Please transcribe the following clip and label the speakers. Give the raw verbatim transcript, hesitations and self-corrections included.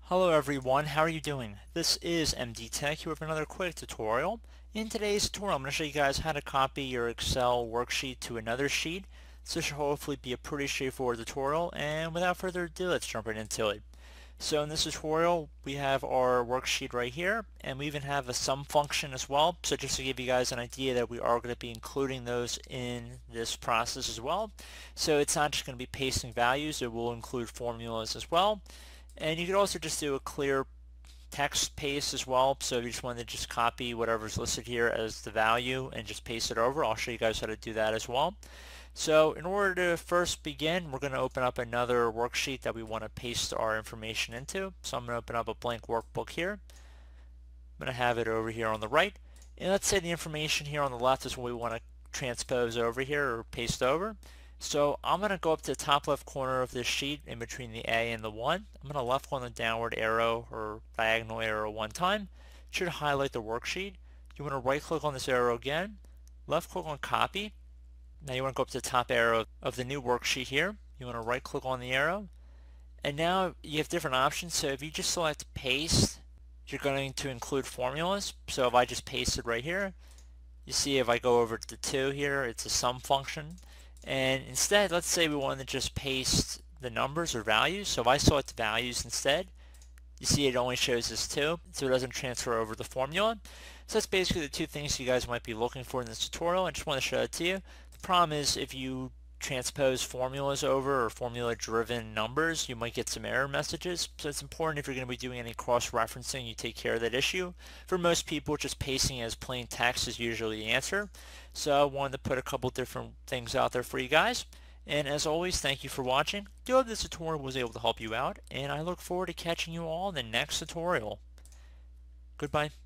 Speaker 1: Hello everyone, how are you doing? This is M D Tech here with another quick tutorial. In today's tutorial I'm going to show you guys how to copy your Excel worksheet to another sheet. So this should hopefully be a pretty straightforward tutorial, and without further ado, let's jump right into it. So in this tutorial we have our worksheet right here, and we even have a sum function as well. So just to give you guys an idea that we are going to be including those in this process as well. So it's not just going to be pasting values, it will include formulas as well. And you could also just do a clear text paste as well. So if you just want to just copy whatever's listed here as the value and just paste it over, I'll show you guys how to do that as well. So in order to first begin, we're going to open up another worksheet that we want to paste our information into. So I'm going to open up a blank workbook here. I'm going to have it over here on the right. And let's say the information here on the left is what we want to transpose over here or paste over. So I'm going to go up to the top left corner of this sheet in between the A and the one. I'm going to left click on the downward arrow or diagonal arrow one time. It should highlight the worksheet. You want to right click on this arrow again, left click on copy. Now you want to go up to the top arrow of the new worksheet here. You want to right click on the arrow. And now you have different options. So if you just select paste, you're going to include formulas. So if I just paste it right here, you see if I go over to two here, it's a sum function. And instead, let's say we wanted to just paste the numbers or values. So if I select values instead, you see it only shows us two, so it doesn't transfer over the formula. So that's basically the two things you guys might be looking for in this tutorial. I just want to show it to you. The problem is if you transpose formulas over or formula-driven numbers, you might get some error messages. So it's important if you're going to be doing any cross-referencing, you take care of that issue. For most people, just pasting as plain text is usually the answer. So I wanted to put a couple different things out there for you guys. And as always, thank you for watching. I do hope this tutorial was able to help you out, and I look forward to catching you all in the next tutorial. Goodbye.